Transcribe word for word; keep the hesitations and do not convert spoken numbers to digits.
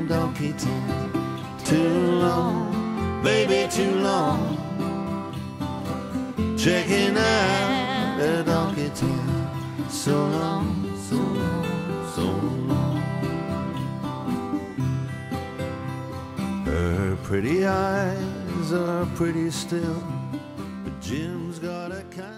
donkey town. Too long, baby, too long, checking out a donkey town. So long, so long, so long. Her pretty eyes are pretty still, but Jim's got a kind